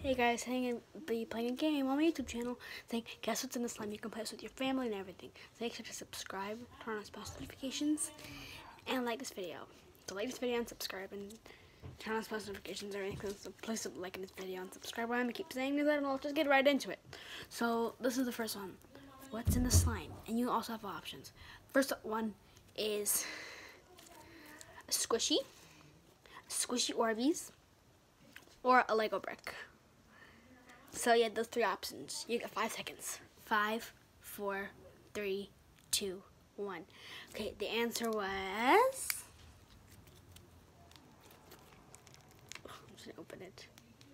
Hey guys, I'm gonna be playing a game on my YouTube channel saying, guess what's in the slime? You can play this with your family and everything. So make sure to subscribe, turn on post notifications, and like this video. So like this video and subscribe and turn on post notifications and everything. So please like this video and subscribe. I'm gonna keep saying this and I'll just get right into it. So this is the first one. What's in the slime? And you also have options. First one is a squishy Orbeez, or a Lego brick. So yeah, those three options. You get 5 seconds. 5, 4, 3, 2, 1. Okay, the answer was... I'm just gonna open it.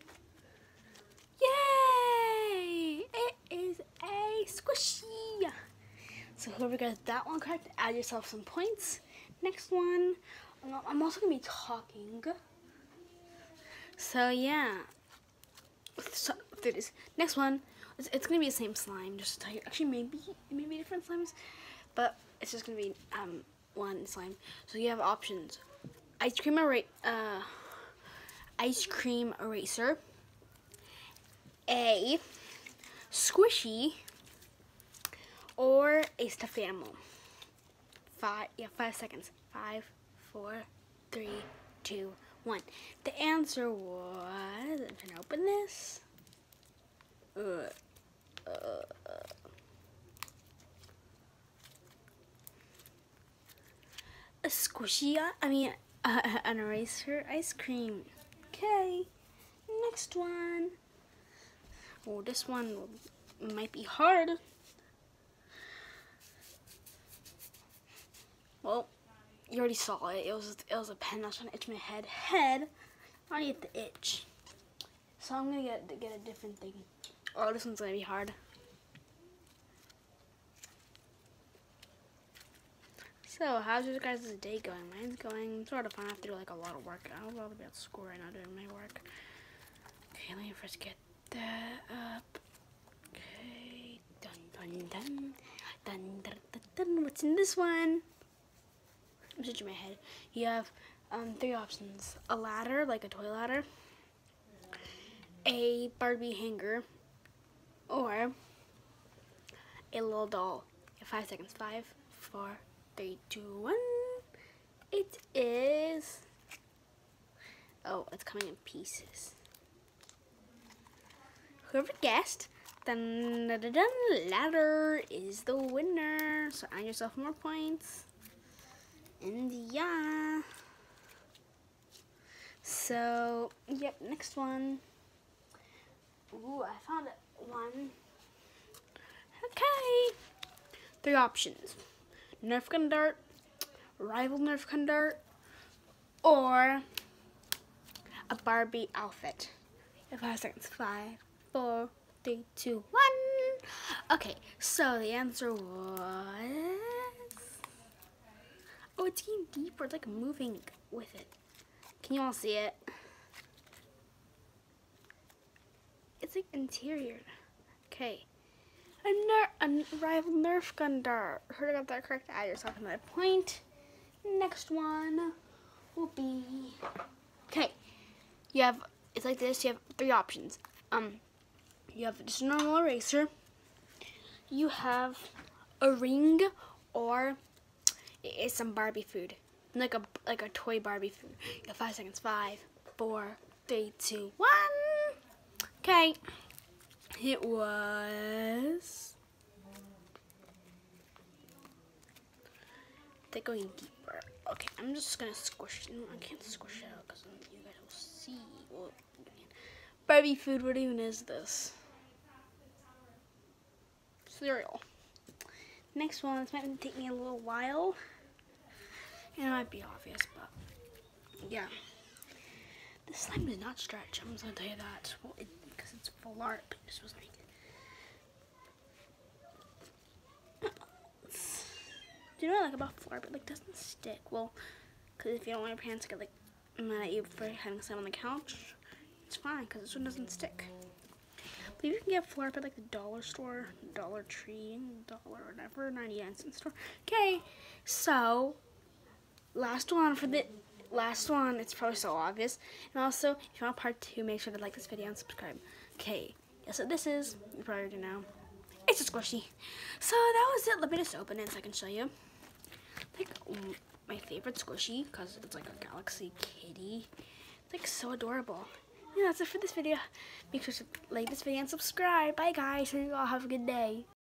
Yay! It is a squishy. So whoever gets that one correct, add yourself some points. Next one, I'm also gonna be talking. So yeah. So there it is. Next one, it's gonna be the same slime. Just to tell you, actually maybe different slimes, but it's just gonna be one slime. So you have options: ice cream eraser, a squishy, or a stuffed animal. 5 seconds. 5, 4, 3, 2, 1. The answer was, I'm trying to open this. A squishy, an eraser ice cream. Okay, next one. Oh, this one might be hard. Well, you already saw it. It was a pen. I was trying to itch my head. I need the itch. So I'm gonna get a different thing. Oh, this one's gonna be hard. So, how's your guys' day going? Mine's going sort of fine. I have to do like a lot of work. I'll probably be at school right now doing my work. Okay, let me first get that up. Okay, dun. What's in this one? I'm stitching my head. You have 3 options: a ladder, like a toy ladder, a Barbie hanger, or a little doll. You have 5 seconds. 5, 4, 3, 2, 1. It is... Oh, it's coming in pieces. Whoever guessed, ladder is the winner. So earn yourself more points. And yeah. So, yep, next one. Ooh, I found one. Okay. 3 options: Nerf gun dart, rival Nerf gun dart, or a Barbie outfit. 5 seconds. 5, 4, 3, 2, 1. Okay, so the answer was... Oh, it's getting deeper. It's like moving with it. Can you all see it? It's like interior. Okay. A rival Nerf gun dart. Heard I got that correct. Add yourself another point. Next one will be... Okay. You have... It's like this. You have 3 options. You have just a normal eraser. You have a ring, or it's some Barbie food, like a toy Barbie food. You have 5 seconds. 5, 4, 3, 2, 1. Okay, it was... They're going deeper. Okay, I'm just gonna squish it. No, I can't squish it out because you guys will see. Well, Barbie food. What even is this? Cereal. Next one. This might take me a little while. It might be obvious, but yeah. This slime does not stretch. I'm just gonna tell you that. Well, because it's full art, but you're supposed to make it. Do you know what I like about full art? But like, doesn't stick. Well, because if you don't want your parents to get like mad at you for having slime on the couch, it's fine because this one doesn't stick. But you can get full art at like the dollar store, Dollar Tree, dollar whatever, 99-cent store. Okay, so last one for last one, it's probably so obvious. And also, if you want part 2, make sure to like this video and subscribe. Okay, guess what this is? You probably already know. It's a squishy. So that was it. Let me just open it so I can show you. Like my favorite squishy, because it's like a galaxy kitty. It's like so adorable. Yeah, that's it for this video. Make sure to like this video and subscribe. Bye guys, and you all have a good day.